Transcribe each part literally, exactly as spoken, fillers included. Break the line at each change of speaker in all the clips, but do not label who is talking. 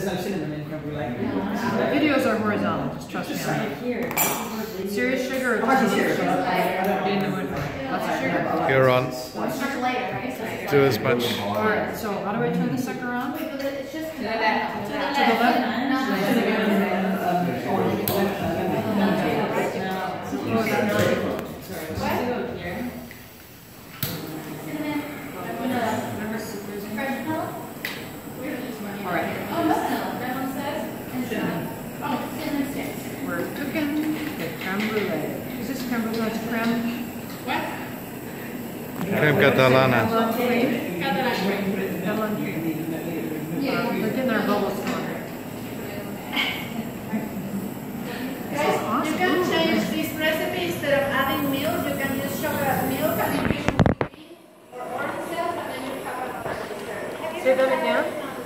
Videos are horizontal, just trust me on that. Serious sugar or just sugar? Get in the mood for it. Lots of sugar?
You're on. Do as much.
Alright, so how do I turn the sucker on? To the left? To the left? Alright. We're cooking the creme brulee. Is this creme brulee? It's creme? What?
Crema Catalan and I.
Catalan Crema. Yeah. They're getting their bubbles going.
Guys, awesome. You can change this recipe. Instead of adding milk, you can use sugar milk and you can or orange cells, and then you have another dessert.
Say that again?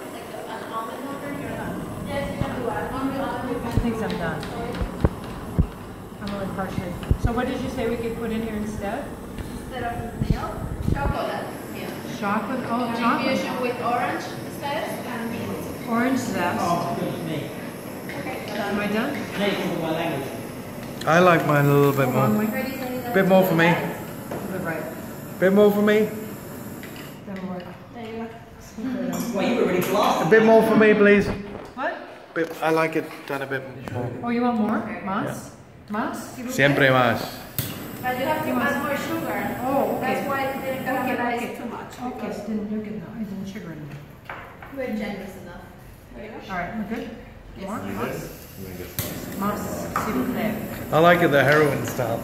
Yes, you can do it.
I think I'm done. I'm only partially. So what did you say we could put in here instead?
Instead of milk, chocolate milk.
Chocolate? Oh, chocolate.
Infusion with orange zest and milk.
Orange zest.
Oh, good for me.
Am I done?
Native my language.
I like mine a little bit more.
Wrong way.
A bit more for me.
Right.
Bit more for me.
That'll work.
There you go.
Well, you were really
A
fast.
bit more for me, please.
What?
Bit, I like it done a bit more.
Oh, you want more? Mas? Mas?
Siempre más.
But you have to add more sugar.
Oh, okay.
That's why it didn't caramelize too much.
Okay, so didn't you get I didn't sugar in there.
We're generous enough. There you go.
All right, we're good?
Yes.
More? Mas, s'il vous plaît.
I like it the heroin style.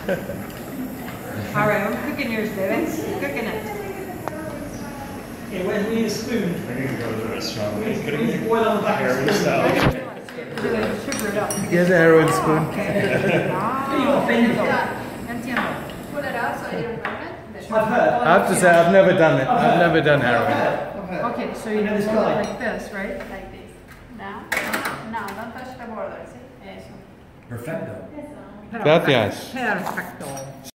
All right, I'm cooking yours, baby. Cooking it.
Yeah, where's we need a spoon?
I need to go to the restaurant.
We need to boil on the back of the spoon.
style.
Really sugar it up.
Here's a heroin spoon.
Okay. Ah, entiendo.
Pull it out so you don't burn it.
I've heard.
I have to say, I've never done it. I've never done heroin.
I've heard.
Okay, so you
I know
do
this
it
guy.
like this, right?
Like this. Now, now, don't touch the border. See? Eso.
Perfecto.
Perfecto.
Gracias.
Perfecto.